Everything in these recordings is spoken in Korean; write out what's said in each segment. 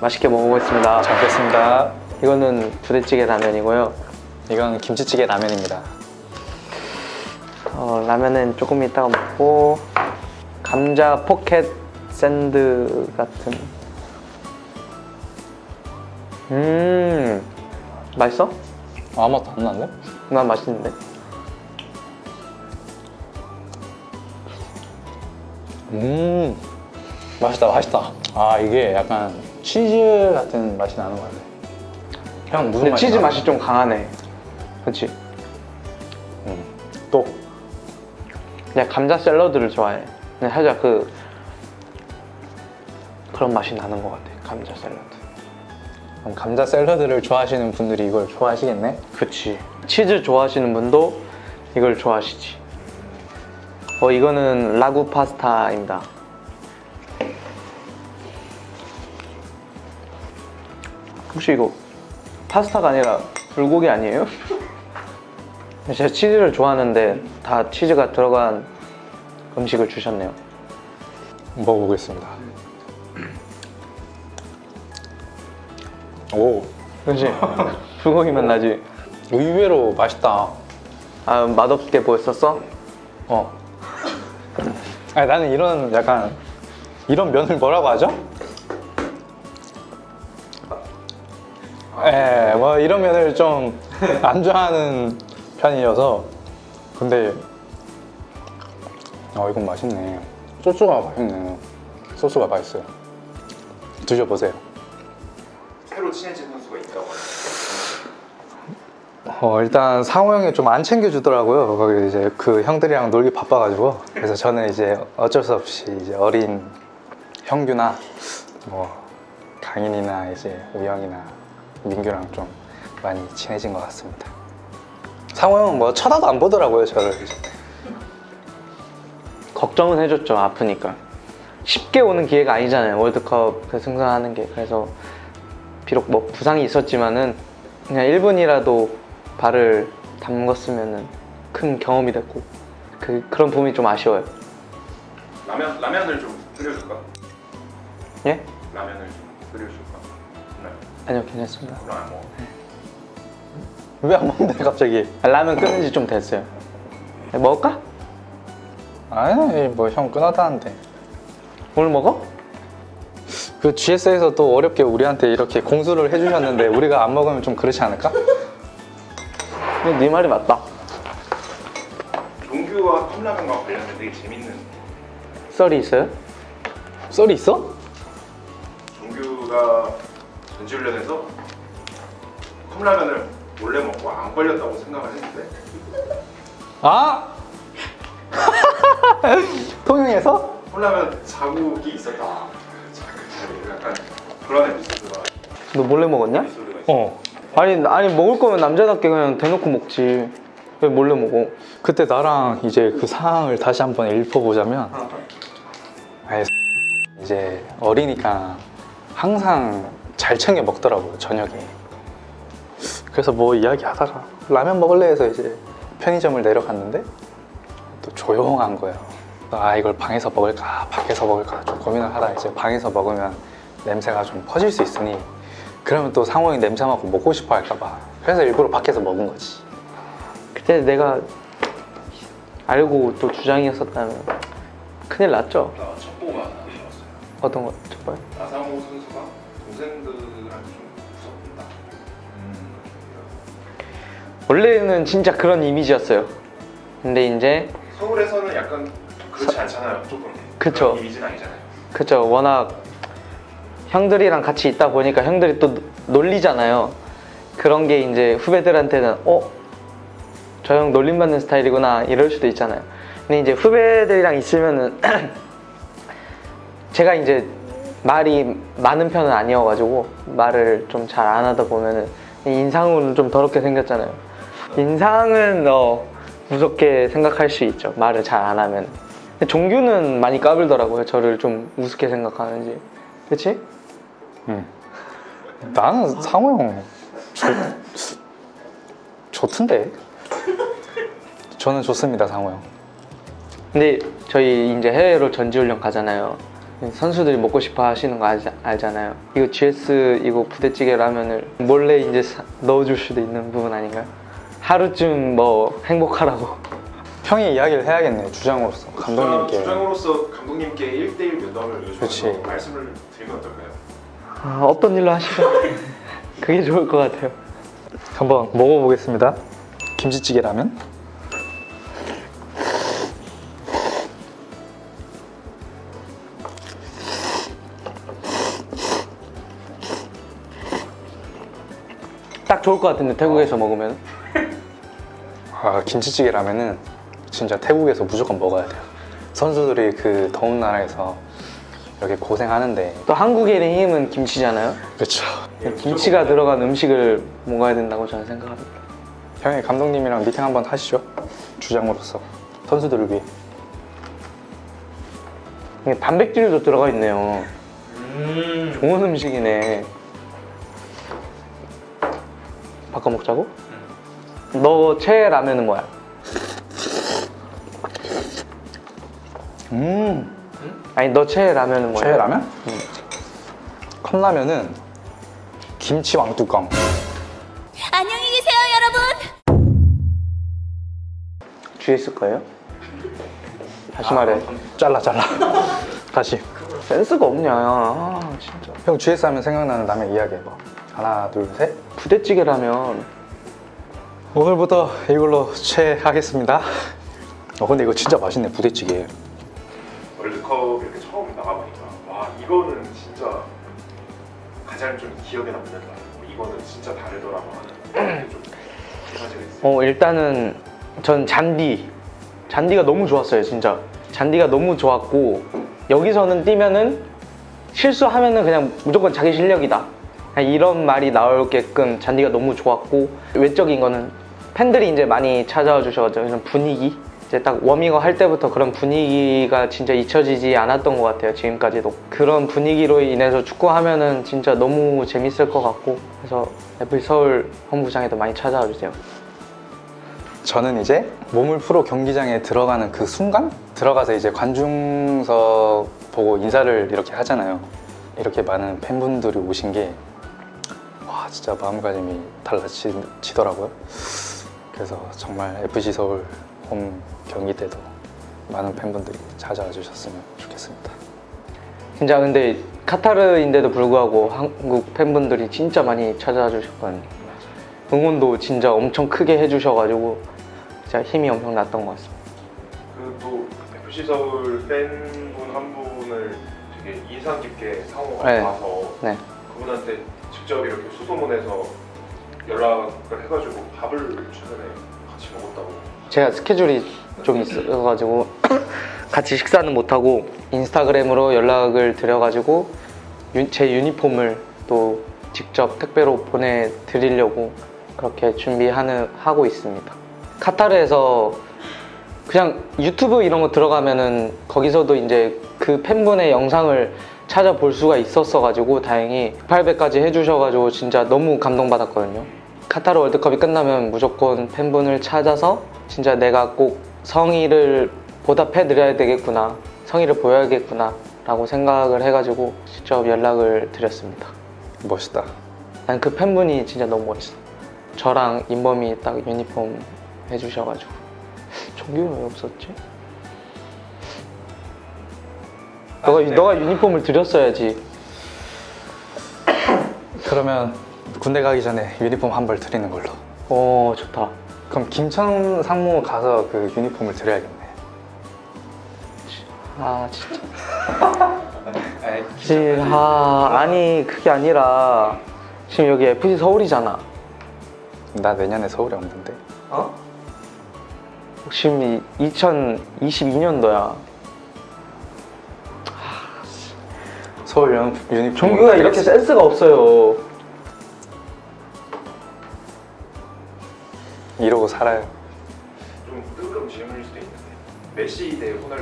맛있게 먹어보겠습니다. 잘 먹겠습니다. 이거는 부대찌개 라면이고요. 이건 김치찌개 라면입니다. 라면은 조금 이따가 먹고, 감자 포켓 샌드 같은. 맛있어? 아무 맛도 안 나는데? 난 맛있는데. 맛있다, 맛있다. 아, 이게 약간 치즈 같은 맛이 나는 것 같네. 형, 무슨 근데 맛이 치즈 나? 맛이 좀 강하네. 그치? 또? 내가 감자 샐러드를 좋아해. 근데 살짝 그런 맛이 나는 것 같아. 감자 샐러드. 그럼 감자 샐러드를 좋아하시는 분들이 이걸 좋아하시겠네? 그치. 치즈 좋아하시는 분도 이걸 좋아하시지. 이거는 라구 파스타입니다. 혹시 이거 파스타가 아니라 불고기 아니에요? 제가 치즈를 좋아하는데 다 치즈가 들어간 음식을 주셨네요. 먹어보겠습니다. 오, 그치? 불고기만 나지. 의외로 맛있다. 아, 맛없게 보였었어? 아니, 나는 이런 약간 이런 면을 뭐라고 하죠? 예, 뭐 이런 면을 좀 안 좋아하는 편이어서. 근데 이건 맛있네. 소스가 맛있네. 소스가 맛있어요. 드셔보세요. 새로 친해진 선수가 있다고 일단 상호 형이 좀 안 챙겨주더라고요. 거기 이제 그 형들이랑 놀기 바빠가지고. 그래서 저는 이제 어쩔 수 없이 이제 어린 형규나 뭐 강인이나 이제 우영이나 민규랑 좀 많이 친해진 것 같습니다. 상호 형은 뭐 쳐다도 안 보더라고요, 저를. 걱정은 해줬죠. 아프니까. 쉽게 오는 기회가 아니잖아요. 월드컵 승선하는 게. 그래서 비록 뭐 부상이 있었지만은 그냥 1분이라도 발을 담궜으면은 큰 경험이 됐고 그런 부분이 좀 아쉬워요. 라면을 좀 끓여줄까? 예? 라면을 좀 끓여줄까? 아니요, 괜찮습니다. 오늘 안 먹어. 왜 안 먹는데 갑자기? 라면 끊은 지 좀 됐어요. 먹을까? 아니, 뭐 형 끊었다는데. 오늘 먹어? 그 GS에서 또 어렵게 우리한테 이렇게 공수를 해주셨는데 우리가 안 먹으면 좀 그렇지 않을까? 근데 네 말이 맞다. 종규와 컵라면과 관련된 되게 재밌는. 썰이 있어요? 썰이 있어? 종규가 전지훈련에서 컵라면을 몰래 먹고 안 걸렸다고 생각을 했는데 아! 통영에서? 컵라면 자국이 있었다. 약간 그런 에피소드가 너 몰래 먹었냐? 어. 아니 먹을 거면 남자답게 그냥 대놓고 먹지. 왜 몰래 먹어? 그때 나랑 이제 그 상황을 다시 한번 읊어보자면, 아예 이제 어리니까 항상 잘 챙겨 먹더라고요, 저녁에. 그래서 뭐 이야기하다가 라면 먹을래 해서 이제 편의점을 내려갔는데 또 조용한 거예요. 아, 이걸 방에서 먹을까 밖에서 먹을까 좀 고민을 하다가 이제 방에서 먹으면 냄새가 좀 퍼질 수 있으니 그러면 또 상호 형이 냄새 맡고 먹고 싶어 할까 봐. 그래서 일부러 밖에서 먹은 거지. 그때 내가 알고 또 주장이었었다면 큰일 났죠. 나 첩보가 하나 나왔어요. 어떤 거? 정말? 나상호 선수가 동생들한테 좀 무섭다. 원래는 진짜 그런 이미지였어요. 근데 이제 서울에서는 약간 그렇지 않잖아요. 조금 그쵸. 그런 이미지는 아니잖아요. 그쵸. 워낙 형들이랑 같이 있다 보니까 형들이 또 놀리잖아요. 그런 게 이제 후배들한테는 저 형 놀림받는 스타일이구나 이럴 수도 있잖아요. 근데 이제 후배들이랑 있으면은 제가 이제 말이 많은 편은 아니어가지고 말을 좀 잘 안 하다 보면은 인상으로는 좀 더럽게 생겼잖아요. 인상은 무섭게 생각할 수 있죠. 말을 잘 안 하면. 근데 종규는 많이 까불더라고요. 저를 좀 우습게 생각하는지. 그치? 나는 상호 형 좋던데. 저는 좋습니다, 상호 형. 근데 저희 이제 해외로 전지훈련 가잖아요. 선수들이 먹고 싶어 하시는 거 알잖아요. 이거 GS 이거 부대찌개 라면을 몰래 이제 넣어줄 수도 있는 부분 아닌가요? 하루쯤 뭐 행복하라고. 형이 이야기를 해야겠네, 주장으로서. 감독님께. 주장으로서 감독님께 1대1 면담을 그치. 요청해서 말씀을 드리면 어떨까요? 아, 없던 일로 하시죠. 그게 좋을 것 같아요. 한번 먹어보겠습니다. 김치찌개 라면. 딱 좋을 것 같은데 태국에서 먹으면. 아, 김치찌개 라면은 진짜 태국에서 무조건 먹어야 돼요. 선수들이 그 더운 나라에서 이렇게 고생하는데. 또 한국인의 힘은 김치잖아요. 그렇죠. 김치가 들어간 음식을 먹어야 된다고 저는 생각합니다. 형이 감독님이랑 미팅 한번 하시죠. 주장으로서 선수들을 위해. 이게 단백질도 들어가 있네요. 좋은 음식이네. 바꿔 먹자고? 너 최애 라면은 뭐야? 아니 너 최애 라면은 뭐야? 최애 라면? 컵라면은 김치 왕뚜껑. 안녕히 계세요, 여러분. GS 거예요? 다시 말해. 잘라. 다시. 센스가 없냐. 아, 진짜. 형 GS 하면 생각나는 라면 이야기해봐. 하나, 둘, 셋. 부대찌개 라면. 오늘부터 이걸로 최하겠습니다. 근데 이거 진짜 맛있네, 부대찌개. 월드컵 이렇게 처음 나가보니까 와 이거는 진짜 가장 좀 기억에 남는다. 이거는 진짜 다르더라고 하는 좀 사실이 있어요. 일단은 전 잔디가 너무 좋았어요. 진짜 잔디가 너무 좋았고, 여기서는 뛰면은 실수하면은 그냥 무조건 자기 실력이다, 그냥 이런 말이 나올게끔 잔디가 너무 좋았고, 외적인 거는 팬들이 이제 많이 찾아와 주셔가지고 이런 분위기, 이제 딱 워밍업 할 때부터 그런 분위기가 진짜 잊혀지지 않았던 것 같아요. 지금까지도 그런 분위기로 인해서 축구하면은 진짜 너무 재밌을 것 같고, 그래서 FC 서울 홈구장에도 많이 찾아와 주세요. 저는 이제 몸을 풀어 경기장에 들어가는 그 순간, 들어가서 이제 관중석 보고 인사를 이렇게 하잖아요. 이렇게 많은 팬분들이 오신 게 와, 진짜 마음가짐이 달라지더라고요. 그래서 정말 FC 서울 홈 경기 때도 많은 팬분들이 찾아와 주셨으면 좋겠습니다. 진짜 근데 카타르인데도 불구하고 한국 팬분들이 진짜 많이 찾아와 주셨거든요. 응원도 진짜 엄청 크게 해주셔가지고 진짜 힘이 엄청 났던 것 같습니다. 그또 FC 서울 팬분 한 분을 되게 인상 깊게 상호가 네. 와서 네. 그분한테 직접 이렇게 수소문해서 연락을 해가지고 밥을 최근에 같이 먹었다고. 제가 스케줄이 좀 있어가지고 같이 식사는 못하고 인스타그램으로 연락을 드려가지고 제 유니폼을 또 직접 택배로 보내드리려고 그렇게 하고 있습니다. 카타르에서 그냥 유튜브 이런 거 들어가면은 거기서도 이제 그 팬분의 영상을 찾아볼 수가 있었어가지고 다행히 800까지 해주셔가지고 진짜 너무 감동받았거든요. 카타르 월드컵이 끝나면 무조건 팬분을 찾아서 진짜 내가 꼭 성의를 보답해드려야 되겠구나, 성의를 보여야겠구나 라고 생각을 해가지고 직접 연락을 드렸습니다. 멋있다. 난 그 팬분이 진짜 너무 멋있어. 저랑 인범이 딱 유니폼 해주셔가지고. 정규는 왜 없었지? 너가 유니폼을 드렸어야지. 그러면 군대 가기 전에 유니폼 한 벌 드리는 걸로. 오, 좋다. 그럼 김천 상무 가서 그 유니폼을 드려야겠네. 아, 진짜. 아니 그게 아니라 지금 여기 FC 서울이잖아. 나 내년에 서울에 없는데. 어? 지금 2022년도야. 서울 유니폼. 종규가 이렇게 센스가 없어요. 이러고 살아요. 좀 뜨거운 질문일 수도 있는데 메시 대 호날두.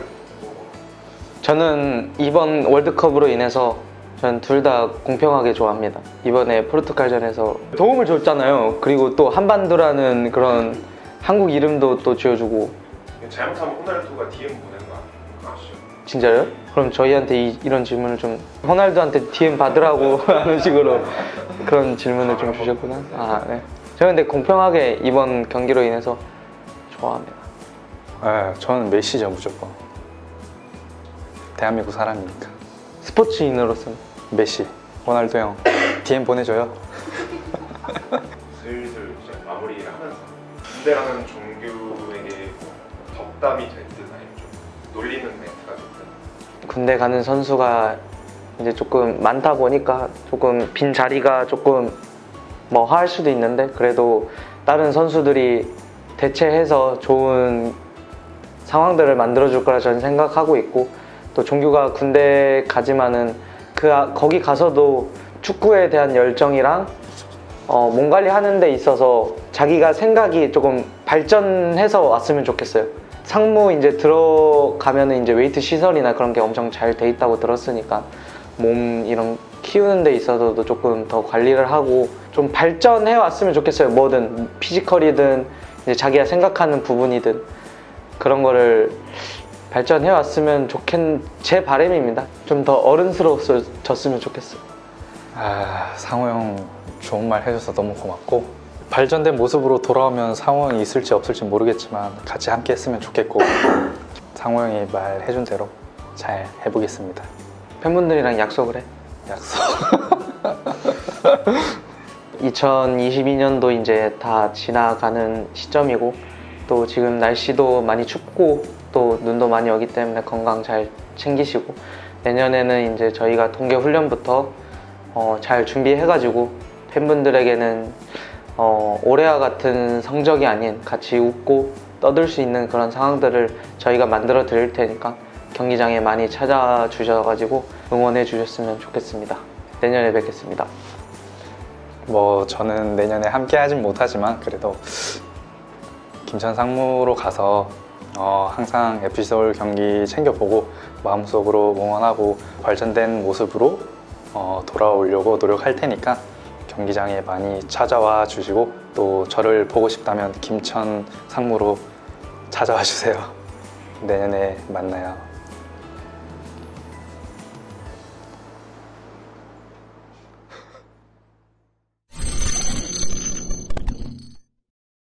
저는 이번 월드컵으로 인해서 저는 둘 다 공평하게 좋아합니다. 이번에 포르투갈전에서 도움을 줬잖아요. 그리고 또 한반도라는 그런 한국 이름도 또 지어주고. 잘못하면 호날두가 DM 보내는 거 아니에요? 아시죠? 진짜요? 그럼 저희한테 이런 질문을 좀 호날두한테 DM 받으라고 하는 식으로 그런 질문을 좀 주셨구나. 아, 네. 저는 근데 공평하게 이번 경기로 인해서 좋아합니다. 네, 저는 메시죠 무조건. 대한민국 사람이니까. 스포츠인으로서는. 메시, 호날두 형 DM 보내줘요. 슬슬 이제 마무리를 하면서 군대라는 종교에게 덕담이 됐든 아니면 좀 놀리는 멘트가 됐든 군대 가는 선수가 이제 조금 많다 보니까 조금 빈 자리가 조금 뭐 할 수도 있는데 그래도 다른 선수들이 대체해서 좋은 상황들을 만들어줄 거라 저는 생각하고 있고 또 종규가 군대 가지만은 거기 가서도 축구에 대한 열정이랑 몸 관리하는 데 있어서 자기가 생각이 조금 발전해서 왔으면 좋겠어요. 상무 이제 들어가면은 이제 웨이트 시설이나 그런 게 엄청 잘 돼 있다고 들었으니까 몸 이런 키우는 데 있어서도 조금 더 관리를 하고 좀 발전해 왔으면 좋겠어요. 뭐든 피지컬이든 이제 자기가 생각하는 부분이든 그런 거를 발전해 왔으면 제 바람입니다. 좀 더 어른스러워졌으면 좋겠어요. 아, 상호 형 좋은 말 해줘서 너무 고맙고 발전된 모습으로 돌아오면 상호 형이 있을지 없을지 모르겠지만 같이 함께 했으면 좋겠고 상호 형이 말해준 대로 잘 해보겠습니다. 팬분들이랑 약속을 해. 약속. 2022년도 이제 다 지나가는 시점이고 또 지금 날씨도 많이 춥고 또 눈도 많이 오기 때문에 건강 잘 챙기시고 내년에는 이제 저희가 동계 훈련부터 잘 준비해가지고 팬분들에게는 올해와 같은 성적이 아닌 같이 웃고 떠들 수 있는 그런 상황들을 저희가 만들어 드릴 테니까 경기장에 많이 찾아주셔가지고 응원해 주셨으면 좋겠습니다. 내년에 뵙겠습니다. 뭐 저는 내년에 함께 하진 못하지만 그래도 김천 상무로 가서 항상 FC서울 경기 챙겨보고 마음속으로 응원하고 발전된 모습으로 돌아오려고 노력할 테니까 경기장에 많이 찾아와 주시고 또 저를 보고 싶다면 김천 상무로 찾아와 주세요. 내년에 만나요.